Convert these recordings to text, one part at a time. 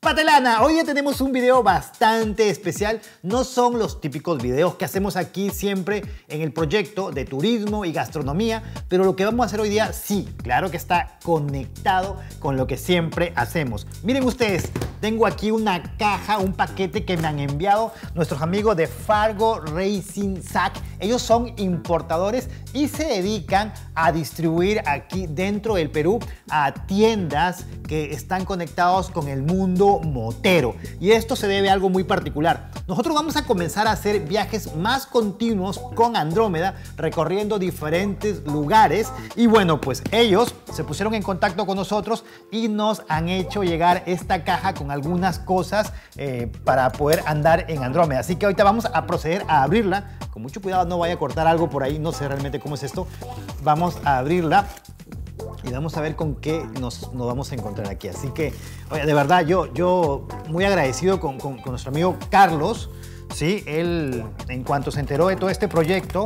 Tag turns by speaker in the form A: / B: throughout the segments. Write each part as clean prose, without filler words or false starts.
A: Patelana, hoy ya tenemos un video bastante especial. No son los típicos videos que hacemos aquí siempre en el proyecto de turismo y gastronomía, pero lo que vamos a hacer hoy día sí, claro que está conectado con lo que siempre hacemos. Miren ustedes, tengo aquí una caja, un paquete que me han enviado nuestros amigos de Fargo Racing Sack. Ellos son importadores y se dedican a distribuir aquí dentro del Perú a tiendas que están conectados con el mundo motero. Y esto se debe a algo muy particular. Nosotros vamos a comenzar a hacer viajes más continuos con Andrómeda, recorriendo diferentes lugares. Y bueno, pues ellos se pusieron en contacto con nosotros y nos han hecho llegar esta caja con algunas cosas para poder andar en Andrómeda. Así que ahorita vamos a proceder a abrirla. Con mucho cuidado, no vaya a cortar algo por ahí. No sé realmente cómo es esto. Vamos a abrirla y vamos a ver con qué nos vamos a encontrar aquí. Así que, oye, de verdad, yo muy agradecido con nuestro amigo Carlos, ¿sí? Él, en cuanto se enteró de todo este proyecto,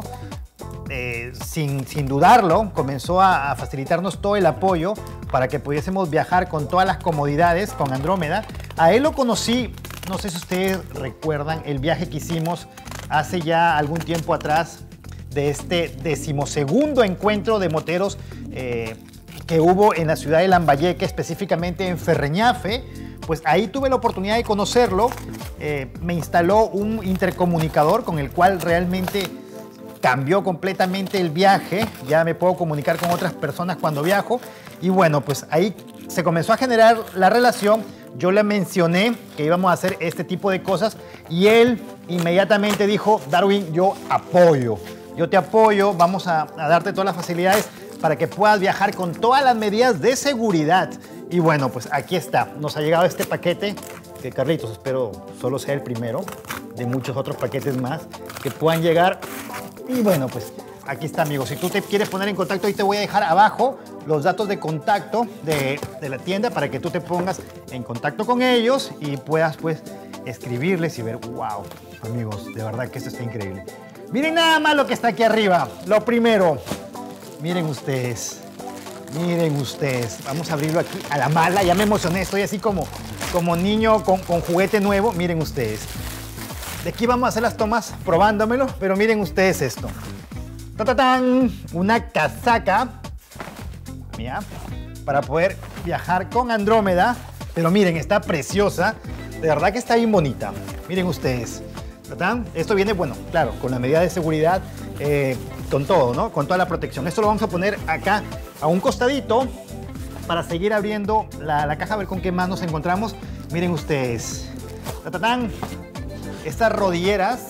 A: sin dudarlo, comenzó a facilitarnos todo el apoyo para que pudiésemos viajar con todas las comodidades con Andrómeda. A él lo conocí, no sé si ustedes recuerdan, el viaje que hicimos hace ya algún tiempo atrás, de este 12º encuentro de moteros que hubo en la ciudad de Lambayeque, específicamente en Ferreñafe. Pues ahí tuve la oportunidad de conocerlo. Me instaló un intercomunicador con el cual realmente cambió completamente el viaje. Ya me puedo comunicar con otras personas cuando viajo. Y bueno, pues ahí se comenzó a generar la relación. Yo le mencioné que íbamos a hacer este tipo de cosas y él inmediatamente dijo: Darwin, yo apoyo. Yo te apoyo, vamos a darte todas las facilidades para que puedas viajar con todas las medidas de seguridad. Y bueno, pues aquí está. Nos ha llegado este paquete, que Carlitos, espero solo sea el primero de muchos otros paquetes más que puedan llegar. Y bueno, pues aquí está, amigos. Si tú te quieres poner en contacto, ahí te voy a dejar abajo los datos de contacto de la tienda para que tú te pongas en contacto con ellos y puedas, pues, escribirles y ver. ¡Wow! Amigos, de verdad que esto está increíble. Miren nada más lo que está aquí arriba. Lo primero, miren ustedes. Miren ustedes. Vamos a abrirlo aquí a la mala. Ya me emocioné. Estoy así como niño con juguete nuevo. Miren ustedes. De aquí vamos a hacer las tomas probándomelo. Pero miren ustedes esto. ¡Tatatán! Una casaca. Mira. Para poder viajar con Andrómeda. Pero miren, está preciosa. De verdad que está bien bonita. Miren ustedes. Esto viene, bueno, claro, con la medida de seguridad, con todo, ¿no? Con toda la protección. Esto lo vamos a poner acá a un costadito para seguir abriendo la caja, a ver con qué más nos encontramos. Miren ustedes. Estas rodilleras.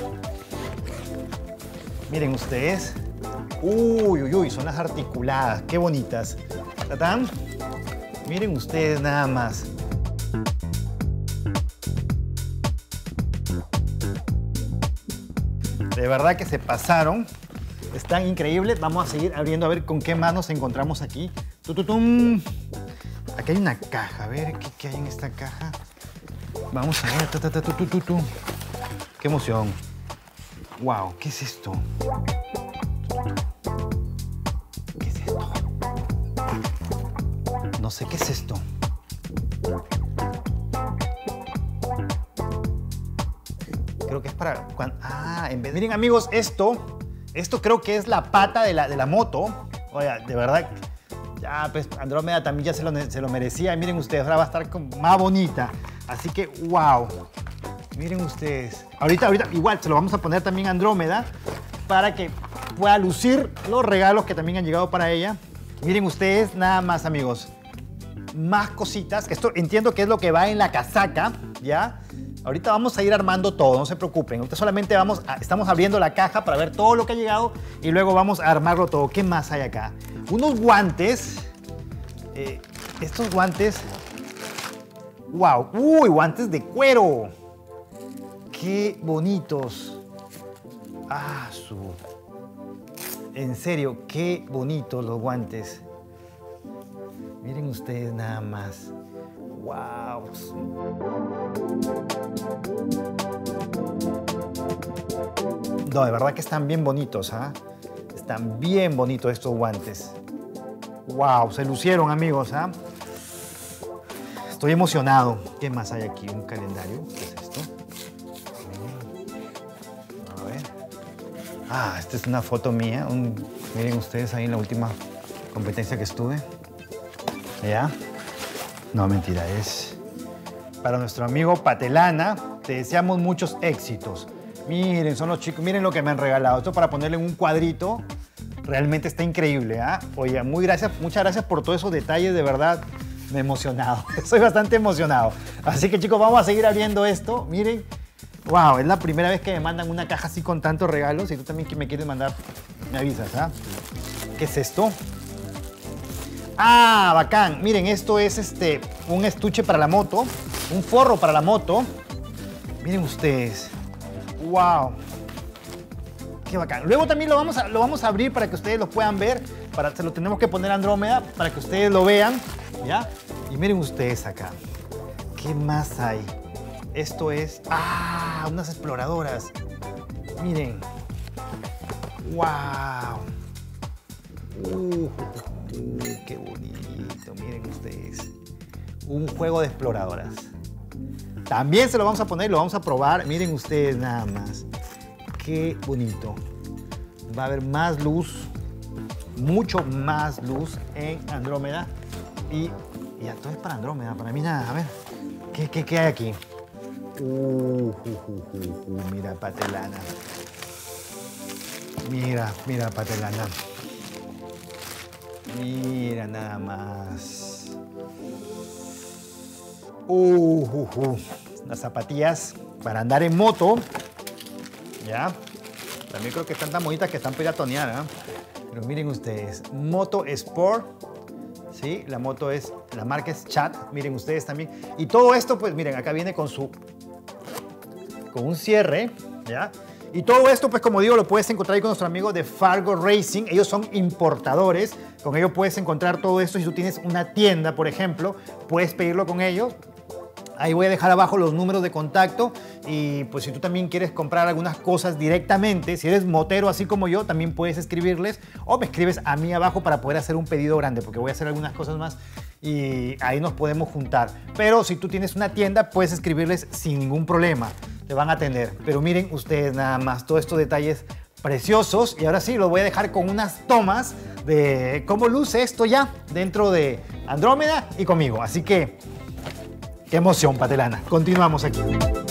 A: Miren ustedes. Uy, uy, uy, son las articuladas. Qué bonitas. Miren ustedes nada más. De verdad que se pasaron. Están increíbles. Vamos a seguir abriendo a ver con qué más nos encontramos aquí. ¡Tututum! Aquí hay una caja. A ver, ¿qué hay en esta caja? Vamos a ver. ¡Qué emoción! ¡Wow! ¿Qué es esto? ¿Qué es esto? No sé qué es esto. Creo que es para... miren, amigos, esto creo que es la pata de la moto. Oiga, de verdad, ya pues Andrómeda también ya se lo merecía. Y miren ustedes, ahora va a estar más bonita. Así que, wow. Miren ustedes. Ahorita, igual, se lo vamos a poner también a Andrómeda para que pueda lucir los regalos que también han llegado para ella. Miren ustedes, nada más, amigos. Más cositas. Esto entiendo que es lo que va en la casaca, ¿ya? Ahorita vamos a ir armando todo, no se preocupen. Ahorita solamente estamos abriendo la caja para ver todo lo que ha llegado y luego vamos a armarlo todo. ¿Qué más hay acá? Unos guantes. Estos guantes. ¡Wow! ¡Uy! Guantes de cuero. ¡Qué bonitos! ¡Ah, en serio, qué bonitos los guantes! Miren ustedes nada más. ¡Wow! No, de verdad que están bien bonitos, ¿ah? Están bien bonitos estos guantes. ¡Wow! Se lucieron, amigos, ¿ah? Estoy emocionado. ¿Qué más hay aquí? ¿Un calendario? ¿Qué es esto? A ver. Ah, esta es una foto mía. Miren ustedes ahí en la última competencia que estuve. ¿Ya? No, mentira, es para nuestro amigo Patelana. Te deseamos muchos éxitos. Miren, son los chicos, miren lo que me han regalado. Esto para ponerle en un cuadrito. Realmente está increíble, ¿ah? Oye, muchas gracias por todos esos detalles, de verdad. Me he emocionado. Soy bastante emocionado. Así que, chicos, vamos a seguir abriendo esto. Miren. Wow, es la primera vez que me mandan una caja así con tantos regalos. Si tú también me quieres mandar, me avisas, ¿ah? ¿Qué es esto? Ah, bacán. Miren, esto es un estuche para la moto, un forro para la moto. Miren ustedes. Wow. Qué bacán. Luego también lo vamos a abrir para que ustedes lo puedan ver. Se lo tenemos que poner a Andrómeda para que ustedes lo vean, ¿ya? Y miren ustedes acá. ¿Qué más hay? Esto es... ¡Ah! Unas exploradoras. Miren. ¡Wow! ¡Qué bonito! Miren ustedes. Un juego de exploradoras. También se lo vamos a poner, lo vamos a probar. Miren ustedes nada más. ¡Qué bonito! Va a haber más luz, mucho más luz en Andrómeda. Y ya todo es para Andrómeda, para mí nada. A ver, ¿qué hay aquí? Mira, Patelana. Mira, Patelana. Mira nada más. Las zapatillas para andar en moto. ¿Ya? También creo que están tan bonitas que están piratoneadas, ¿eh? Pero miren ustedes, Moto Sport. ¿Sí? La marca es Chat. Miren ustedes también. Y todo esto, pues miren, acá viene con un cierre, ¿ya? Y todo esto, pues como digo, lo puedes encontrar ahí con nuestro amigo de Fargo Racing. Ellos son importadores. Con ellos puedes encontrar todo esto. Si tú tienes una tienda, por ejemplo, puedes pedirlo con ellos. Ahí voy a dejar abajo los números de contacto y pues si tú también quieres comprar algunas cosas directamente, si eres motero así como yo, también puedes escribirles o me escribes a mí abajo para poder hacer un pedido grande porque voy a hacer algunas cosas más y ahí nos podemos juntar. Pero si tú tienes una tienda, puedes escribirles sin ningún problema, te van a atender. Pero miren ustedes nada más todos estos detalles preciosos y ahora sí, los voy a dejar con unas tomas de cómo luce esto ya dentro de Andrómeda y conmigo. Así que... ¡qué emoción, Patelana! Continuamos aquí.